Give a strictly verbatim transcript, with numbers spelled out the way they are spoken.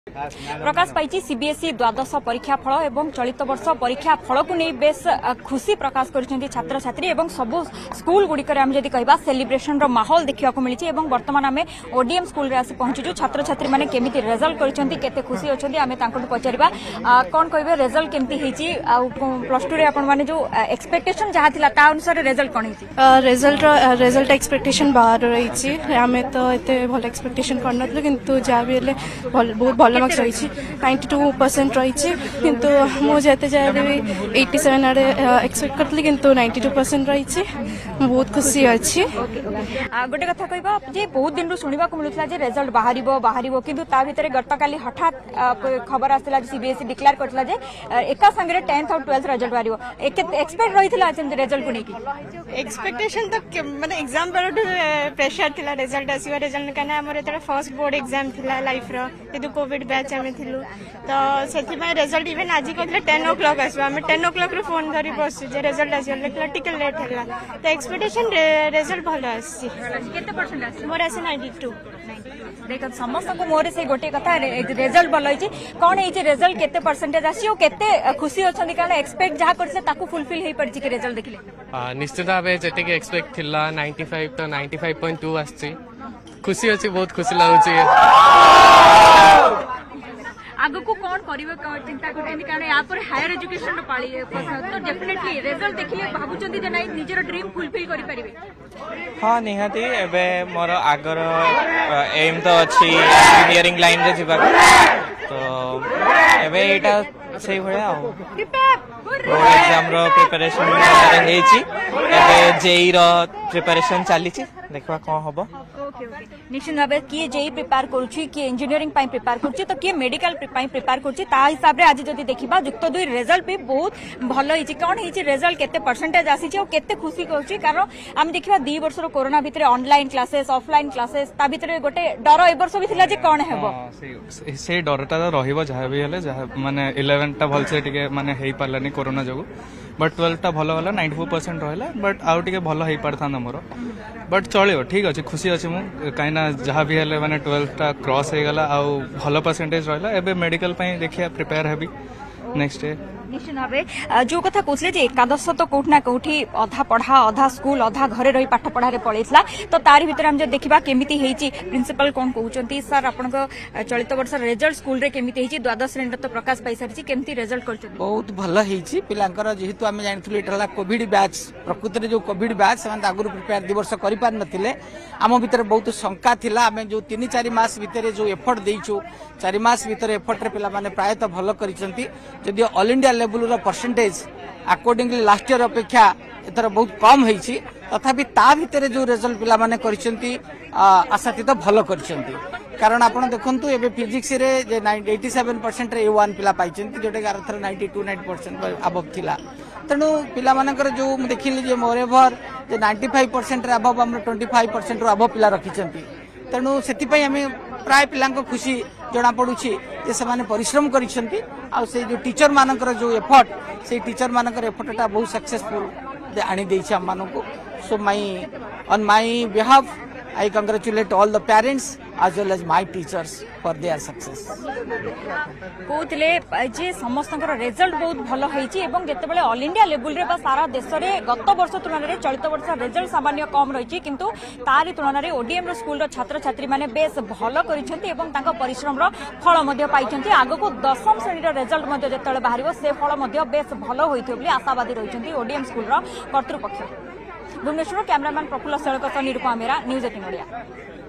प्रकाश पाई CBSE द्वादश परीक्षा फल और चलित वर्ष परीक्षा फल को नहीं बेस खुशी प्रकाश कर छात्र छात्री और सबू स्कूल गुड़िक कह सेलिब्रेशन माहौल देखा मिली बर्तमान आम ओडीएम स्कूल रे आसी पहुंचु छात्र छात्री मैंने केमी रिजल्ट कर खुशी अच्छे आम पचारा कौन कहे रिजल्ट केमती प्लस टू मैंने जो एक्सपेक्टेशन जहाँ था अनुसार रिजल्ट कौन रिजल्ट रिजल्ट एक्सपेक्टेशन बाहर रही आम तो ये भल एक्सपेक्टेशन करन किंतु जहाँ भी बहुत भल मार्क्स रही नाइंटी टू परसेंट रही किंतु मुझे जाए भी एट्टी सेवेन आड़े एक्सपेक्ट करती किंतु नाइंटी टू परसेंट रही बहुत खुशी अच्छी गोटे कथा कहबा जे बहुत दिन शुणा मिलूला रिजल्ट बाहर बाहर किंतु ता भितर गतकाली हठात खबर आसला सीबीएसई डिक्लेयर करथिला जे एका संगे टेंथ और ट्वेल्थ रिजल्ट बाहर एक्सपेक्ट रही रिजल्ट को लेकिन एक्सपेक्टेशन तो माने एग्जाम पर प्रेशर थिला रिजल्ट आसीबा रिजल्ट कना हमर एतरा फर्स्ट बोर्ड एग्जाम थिला लाइफ रो किंतु कोविड बैच आमे थिलु तो सेथि में रिजल्ट इवन आज कहले टेन ओ क्लॉक आसीबा हमें टेन ओ क्लॉक रे फोन धरि बस जे रिजल्ट आसी लेकिन टिकल लेट हैला तो एक्सपेक्टेशन रिजल्ट भलो आसी केते परसेंट आसी मोर आसी नाइंटी टू देख समस्त को मोर से गोटे कथा रिजल्ट भल होई कौन है रिजल्ट केते परसेंटेज आसी और केते खुशी अछंदी कारण एक्सपेक्ट जहाँ करसे ताकू फुलफिल हेई पड़छि कि रिजल्ट देखले निश्चित भाव जति के एक्सपेक्ट थिला नाइंटी फाइव तो नाइंटी फाइव पॉइंट टू आछि खुशी अछि बहुत खुशी लागुछि आगु को कौन करिवे चिंता करछन कारण या पर हायर एजुकेशन रो पाली तो डेफिनेटली रिजल्ट देखिले भाबुचंदी जे नै निजर ड्रीम फुलफिल करि परिबे हाँ निहाती एबे मोर आगर एम तो अच्छी इंजीनियरिंग लाइन रे जिबा तो एबे एटा सही भया बोर्ड एग्जाम रो प्रिपरेशन हेची एबे जेई रो प्रिपरेशन चली देखा कौन हम निश्चित भाव किए जेई प्रिपेयर करुच्ची किए इंजीनियरिंग प्रिपेयर करुच्ची तो किए मेडिकल प्रिपेयर करुच्ची ता हिसाब रे आज जदि देखिबा युक्त दुई रिजल्ट भी बहुत भल होईची कौन होईची रिजल्ट केते परसेंटेज आसीची और केते खुशी करूची कारण हम देखिबा दो वर्ष रो कोरोना भितर ऑनलाइन क्लासेस ऑफलाइन क्लासेस ता भितर गोटे डर ए वर्ष भी थिला जे कोन हेबो से डरटा तो रहिबो जहाँ भी हेले जहाँ माने इलेवेन टा भल से टिके माने हेई पारलानी कोरोना जगो बट ट्वेल्व टा भल वाला नाइंटी फोर परसेंट रहा बट आउ टिके भल हेई पारथा मोर बट चलो ठीक अच्छे खुशी अच्छे मुझे कहीं जहाँ भी हेले माने ट्वेल्व टा क्रॉस हो गला आउ भल परसेंटेज रहा एबे मेडिकल पई देखिया प्रिपेयर हेबी नेक्स्ट डे निश्चित भाव जो कथा कहते एकादश तो कौटना कौटी अधा पढ़ा अधा स्कूल अधा घरे रही पाठ पढ़ारे पड़ेगा तो तारी भीतर हम देखा केमिति हेची प्रिंसिपल कौन कहते सर आपण चलित वर्ष रिजल्ट स्कूल रे केमिति हेची द्वादश श्रेणी तो प्रकाश पाई सारी केमिति रिजल्ट कर बहुत भल हेची पिलांकर जेहेतु आम जानिथिलु एटा कोविड बैच प्रकृति रे जो कोविड बैच से आगुरी प्रिपेयर दि वर्ष करि पार नथिले आम भीतर बहुत शंका थिला आम जो तीन चार मास भितर जो एफर्ट देइछु चार मास भितर एफर्ट रे पिला माने प्रायतः भल करिसंती जदि ऑल इंडिया लेवल रो परसेंटेज अकॉर्डिंगली लास्ट ईयर अपेक्षा एथर बहुत कम होईची तथापि ता भितर जो रिजल्ट पिला माने करिसंती आशातीत भल करिसंती कारण आपण देखंतु एबे फिजिक्स रे जे एटी सेवन परसेंट रे ए वन पिला पाइचंती जोटे अरथर ninety two ninety percent above थिला तेणु पिला मानकर जो देखिली जे मोरेभर जे नाइंटी फाइव परसेंट रे अबव हम ट्वेंटी फाइव परसेंट रो अबव पिला रखिचंती तेणु सेति पई हमें प्राय पिलांको खुशी जना पड़ुछि जे समाने परिश्रम करिसंती आ से जो टीचर मानकर जो एफर्ट से टीचर मानकर एफर्टटा बहुत सक्सेसफुल आनी देछि हम मानको so my on my behalf I congratulate all the parents as well as my teachers for their success. कहते जे समस्त रिजल्ट बहुत भल होती जितेबाला ऑल इंडिया लेवल रे सारा देश में गत वर्ष तुलन में चलित वर्ष रिजल्ट सामान्य कम रही किंतु तारी तुलन में ओडीएम छात्र छात्र छात्री मैंने बेस भल कर परिश्रम फल पाई आग को दशम श्रेणी रिजल्ट जो बाहर से फल बेस भल होती आशावादी रही ओडीएम स्कूल कर्तृपक्ष भुवनेश्वर कैमरामैन प्रफुल्ल सेलक निरूपा मेरा न्यूज एटीन ओडिया।